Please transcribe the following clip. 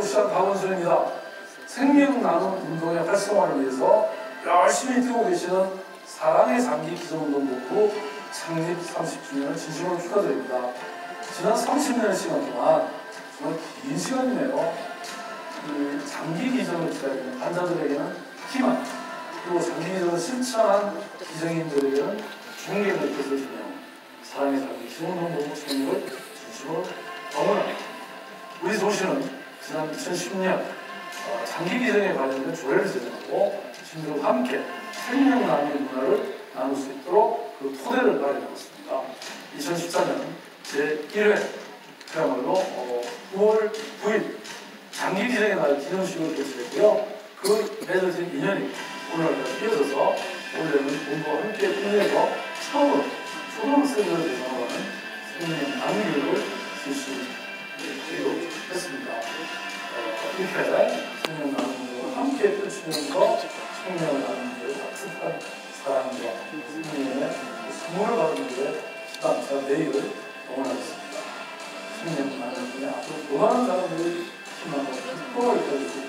서울시장 박원순입니다. 생명 나눔 운동의 활성화를 위해서 열심히 뛰고 계시는 사랑의 장기 기성운동본부 창립 30주년을 진심으로 축하드립니다. 지난 30년의 시간 동안 정말 긴 시간이네요. 이 장기 기증을 기다리는 환자들에게는 희망, 그리고 장기 기증을 실천한 기증인들에게는 존경의 뜻을 주며 사랑의 장기 기성운동본부 창립을 진심으로 응원합니다. 우리 도시는 지난 2010년 장기 기증에 관련된 조례를 제정하고 시민들과 함께 생명 나눔 문화를 나눌 수 있도록 그 토대를 마련했습니다. 2014년 제1회 그야말로 9월 9일 장기 기증의 날 기념식을 개최했고요. 그 맺어진 인연이 오늘까지 이어져서 올해는 본부와 함께 국내에서 처음으로 초등학생들을 대상으로 하는 생명 나눔 교육을 실시하기로 했습니다. 이렇게 생명 나눔을 함께 펼치면서 생명을 나누는 데 따뜻한 사랑과 생명의 선물을 받는 데 시간, 내일을 응원하겠습니다. 생명 나눔에 앞으로 더 많은 사람들이 희망과 기쁨을 가지고